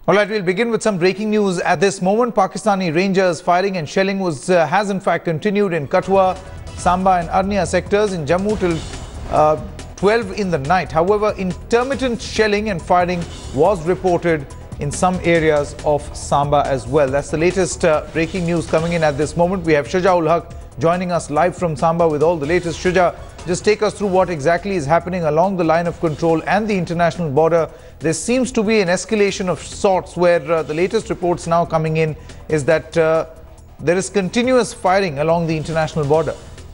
All right, we'll begin with some breaking news. At this moment, Pakistani Rangers firing and shelling has in fact continued in Kathua, Samba and Arnia sectors in Jammu till 12 in the night. However, intermittent shelling and firing was reported in some areas of Samba as well. That's the latest breaking news coming in at this moment. We have Shuja ul Haq joining us live from Samba with all the latest. Shuja, just take us through what exactly is happening along the line of control and the international border. There seems to be an escalation of sorts where the latest reports now coming in is that there is continuous firing along the international border.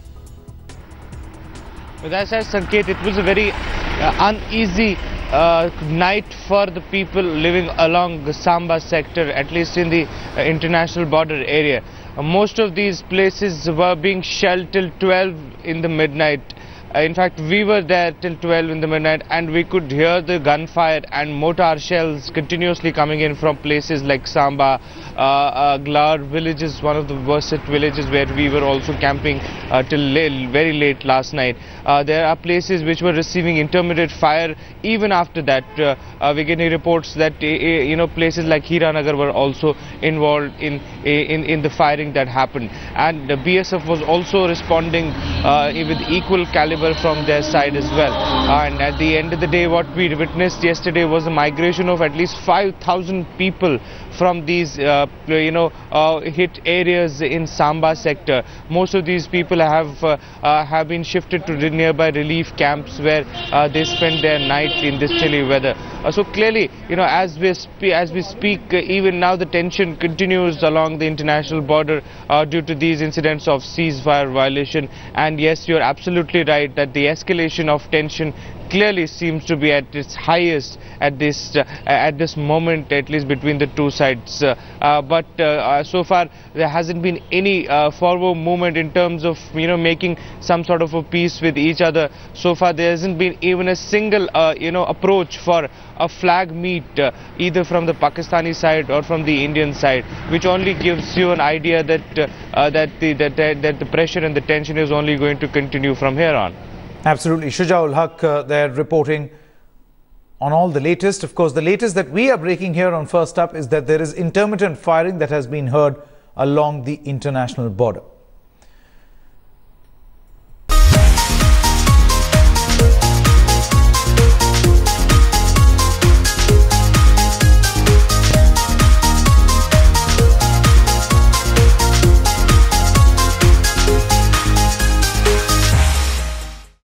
As I said, Sanket, it was a very uneasy night for the people living along the Samba sector, at least in the international border area. Most of these places were being shelled till 12 in the midnight. In fact, we were there till 12 in the midnight and we could hear the gunfire and mortar shells continuously coming in from places like Samba. Glar village is one of the worst villages where we were also camping till very late last night. There are places which were receiving intermittent fire even after that. We're getting reports that places like Hiranagar were also involved in the firing that happened, and the BSF was also responding with equal caliber from their side as well. And at the end of the day, what we witnessed yesterday was a migration of at least 5,000 people from these hit areas in Samba sector. Most of these people have been shifted to the nearby relief camps where they spend their night in this chilly weather. So clearly, as we speak, even now the tension continues along the international border due to these incidents of ceasefire violation. And yes, you're absolutely right that the escalation of tension clearly seems to be at its highest at this moment, at least between the two sides. But so far there hasn't been any forward movement in terms of making some sort of a peace with each other. So far there hasn't been even a single approach for a flag meet either from the Pakistani side or from the Indian side, which only gives you an idea that the pressure and the tension is only going to continue from here on. Absolutely. Shuja ul Haq there reporting on all the latest. Of course, the latest that we are breaking here on First Up is that there is intermittent firing that has been heard along the international border.